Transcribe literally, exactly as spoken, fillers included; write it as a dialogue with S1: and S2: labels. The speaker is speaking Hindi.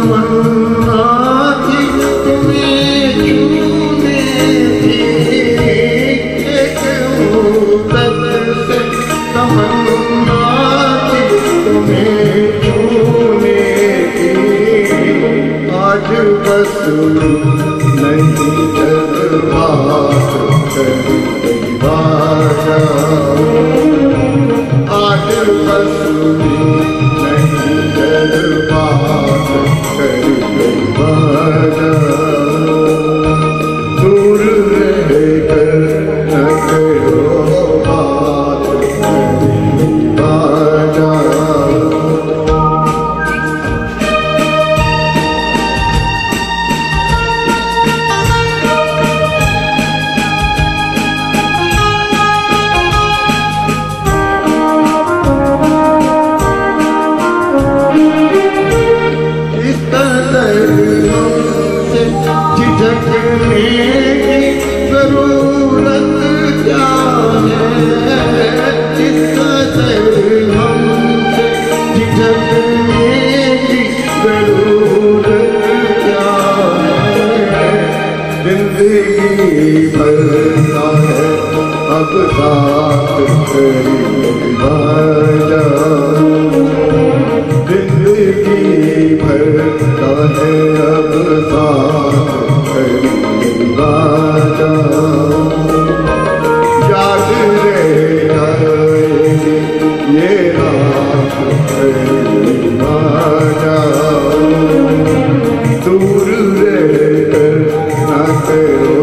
S1: तमन्ना थी तुम्हें छूने की, एक मुद्दत से तमन्ना थी तुम्हें छूने की। आज बस नहीं जज्बात करी बाजा, आज बस नहीं जज्बात करी बाजा। दूर रहकर न करो बात करी बाजा। झिझकने की जरूरत क्या है, इस कदर हमसे झिझकने की जरूरत क्या है। जिंदगी भर का है अब साथ करी बाजा, जिंदगी भर का है अब साथ करी बाजा। याद रह जाएगी ये रात करी बाजा। दूर रहकर न करो